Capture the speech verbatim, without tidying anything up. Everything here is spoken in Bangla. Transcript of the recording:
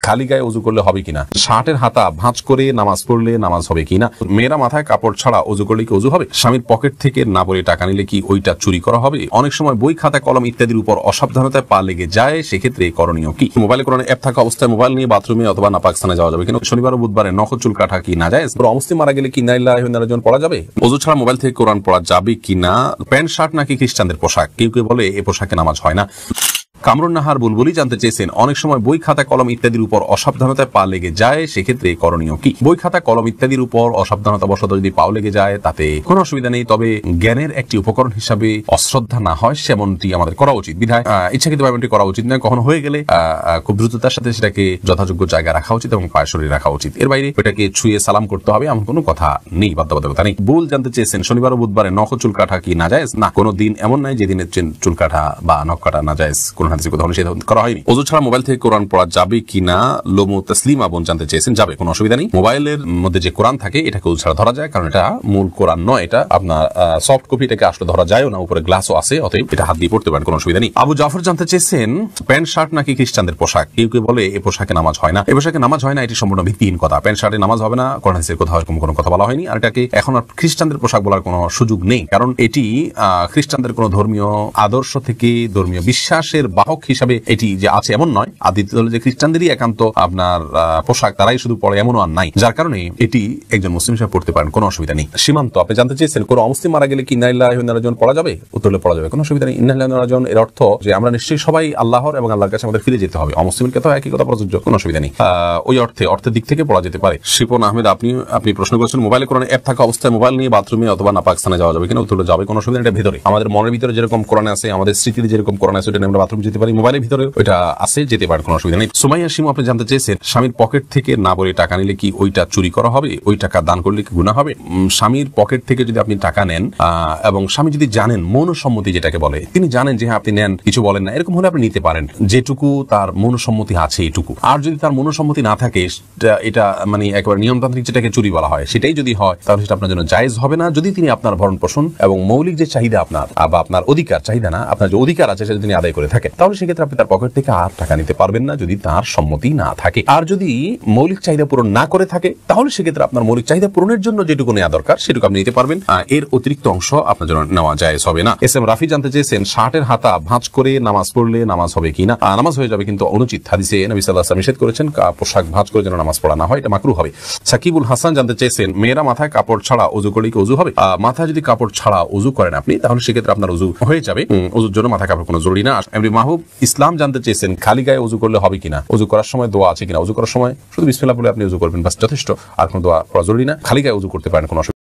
খালি গায়ে ওযু করলে হবে কিনা, শার্টের হাতা ভাঁজ করে নামাজ পড়লে নামাজ হবে কিনা, মেয়েরা মাথায় কাপড় ছাড়া ওযু করলে কি ওযু হবে, স্বামীর পকেট থেকে না বলে টাকা নিলে কি ওইটা চুরি করা হবে, অনেক সময় বই খাতা কলম ইত্যাদির উপর অসাবধানতায় পা লেগে যায়, সেক্ষেত্রে করণীয় কি, মোবাইলে কোরআন অ্যাপ থাকা অবস্থায় মোবাইল নিয়ে বাথরুমে অথবা নাপাক স্থানে যাওয়া যাবে কিনা, শনিবার ও বুধবারে নখর চুল কাটা কি না যায়, অমুসলিম মারা গেলে কি ইন্না লিল্লাহি ওয়া ইন্না ইলাইহি রাজিউন পড়া যাবে, ওযু ছাড়া মোবাইল থেকে কোরআন পড়া যাবে কিনা, প্যান্ট শার্ট নাকি খ্রিস্টানদের পোশাক, কেউ কেউ বলে এ পোশাকে নামাজ হয় না। কামরুন নাহার বুলবুলি জানতে চেয়েছেন, অনেক সময় বই খাতা কলম ইত্যাদির উপর অসাবধানতায় পা লেগে যায়, সেক্ষেত্রে করণীয় কি, বই খাতা কলম ইত্যাদির উপর অসাবধানতা বশত যদি পাও লেগে যায় তাতে কোনো অসুবিধা নেই, তবে জ্ঞানের একটি উপকরণ হিসাবে অশ্রদ্ধা না হয় সেমনটি আমাদের করা উচিত, বিধায় ইচ্ছাকৃতভাবে এমনটি করা উচিত নয়, কখনো হয়ে গেলে খুব দ্রুততার সাথে সেটাকে যথাযোগ্য জায়গায় রাখা উচিত এবং পায়ে সরিয়ে রাখা উচিত, এর বাইরে ওটাকে ছুঁয়ে সালাম করতে হবে এমন কোনো কথা নেই, বাধ্যবাধকতা নেই। বুল জানতে চেয়েছেন, শনিবার ও বুধবারে নখ চুল কাটা কি না যায়, না কোনো দিন এমন নাই যেদিনে চুল কাটা বা নখ কাটা না যায়, কোন হাদিসে কোথাও নিষেধ করা হয়নি। ওযু ছাড়া মোবাইল থেকে কোরআন পড়া যাবে কিনা, লোমু তাসলিমা বোন জানতে চেয়েছেন, যাবে, কোনো অসুবিধা নেই। মোবাইলের মধ্যে যে কোরআন থাকে এটাকে ওযু ছাড়া ধরা যায়, কারণ এটা মূল কোরআন নয়, এটা আপনার সফট কপি, এটাকে আসলে ধরা যায় না, উপরে গ্লাসও আছে, অতএব এটা হাত দিয়ে পড়তে পারেন, কোনো অসুবিধা নেই। আবু জাফর জানতে চেয়েছেন, প্যান্ট শার্ট নাকি খ্রিস্টানদের পোশাক, কেউ কেউ বলে এ পোশাকে নামাজ হয় না, এ পোশাকে নামাজ হয় না, এটি সম্পূর্ণ ভিত্তিহীন কথা, প্যান্ট শার্টে নামাজ হবে না কোরআন হাদিসের কোথাও এরকম কোনো কথা বলা হয়নি, আর এটাকে এখন আর খ্রিস্টানদের পোশাক বলার কোনো সুযোগ নেই, কারণ এটি খ্রিস্টানদের কোনো ধর্মীয় আদর্শ থেকে ধর্মীয় বিশ্বাসের বাহক হিসাবে এটি যে আছে এমন নয়, আর দ্বিতীয় হলো যে খ্রিস্টানদেরই একান্ত আপনার পোশাক তারাই শুধু পড়ে এমনও আর নাই, যার কারণে এটি একজন মুসলিম হিসেবে পড়তে পারেন, কোনো অসুবিধা নেই। সীমান্ত আপনি জানতে চেয়েছেন, কোন অমুসলিম মারা গেলে কি ইন্না লিল্লাহি ওয়া ইন্না ইলাইহি রাজিউন পড়া যাবে, উত্তরে পড়া যাবে, কোনো অসুবিধা নেই। ইন্না লিল্লাহি ওয়া ইন্না ইলাইহি রাজিউন এর অর্থ যে আমরা নিশ্চয়ই সবাই আল্লাহর এবং আল্লাহর কাছে আমাদের ফিরে যেতে হবে, অমুসলিমের ক্ষেত্রেও একই কথা প্রযোজ্য, কোনো অসুবিধা নেই, ওই অর্থে অর্থের দিক থেকে পড়া যেতে পারে। শিপন আহমেদ আপনি আপনি প্রশ্ন করেছেন, মোবাইলে কোরআন অ্যাপ থাকা অবস্থায় মোবাইল নিয়ে বাথরুমে অথবা নাপাক স্থানে যাওয়া যাবে কিনা, উত্তরে যাবে, কোনো অসুবিধা নেই, এটা ভিতরে আমাদের মনের ভিতরে যেরকম কোরআন আছে, আমাদের স্মৃতিতে যেরকম কোরআন আছে, ওটা আমরা বাথরুম যেতে পারি, মোবাইলের ভিতরে ওইটা আছে, যেতে পারে, কোনো অসুবিধা নেই। সুমাইয়া শিমু আপনি জানতে চেয়েছেন, স্বামীর পকেট থেকে না বলে টাকা নিলে কি ওইটা চুরি করা হবে, ওই টাকা দান করলে কি গুনাহ হবে, স্বামীর পকেট থেকে যদি আপনি টাকা নেন এবং স্বামী যদি জানেন মনসম্মতি যেটাকে বলে, তিনি জানেন যে হ্যাঁ আপনি নেন, কিছু বলেন না, এরকম হলে আপনি নিতে পারেন, যেটুকু তার মনসম্মতি আছে এইটুকু, আর যদি তার মনসম্মতি না থাকে, এটা মানে একেবারে নিয়মতান্ত্রিক যেটাকে চুরি বলা হয়, সেটাই যদি হয় তাহলে সেটা আপনার জন্য জায়েজ হবে না, যদি তিনি আপনার ভরণ পোষণ এবং মৌলিক যে চাহিদা আপনার বা আপনার অধিকার, চাহিদা না, আপনার যে অধিকার আছে সেটা তিনি আদায় করে থাকেন, তাহলে সেক্ষেত্রে আপনি তার পকেট থেকে আর টাকা নিতে পারবেন না যদি তার সম্মতি না থাকে, আর যদি মৌলিক চাহিদা পূরণ না করে থাকে তাহলে সেক্ষেত্রে আপনার মৌলিক চাহিদা পূরণের জন্য যেটুকু নেওয়া দরকার সেটুকু আপনি নিতে পারবেন, এর অতিরিক্ত অংশ আপনার জন্য নেওয়া জায়েজ হবে না। এস এম রাফি জানতে চেয়েছেন, শার্টের হাতা ভাঁজ করে নামাজ পড়লে নামাজ হবে কিনা, নামাজ হয়ে যাবে কিন্তু অনুচিত, হাদিসে নবী সাল্লাল্লাহু আলাইহি ওয়াসাল্লাম নিষেধ করেছেন পোশাক ভাঁজ করে যেন নামাজ পড়া না হয়, এটা মাকরুহ হবে। সাকিবুল হাসান জানতে চেয়েছেন, মেয়েরা মাথায় কাপড় ছাড়া ওযু করলে কি ওযু হবে, মাথায় যদি কাপড় ছাড়া ওযু করেন আপনি তাহলে সেক্ষেত্রে আপনার ওযু হয়ে যাবে, ওযুর জন্য মাথায় কাপড় কোনো জরুরি না। এমনি মাহবুব ইসলাম জানতে চেয়েছেন, খালি গায়ে ওযু করলে হবে কিনা, ওযু করার সময় দোয়া আছে কিনা, ওযু করার সময় শুধু বিসমিল্লাহ বলে আপনি ওযু করবেন বাস যথেষ্ট, আর কোনো দোয়া করা জরুরি না, খালি গায়ে ওযু করতে পারেন, কোনো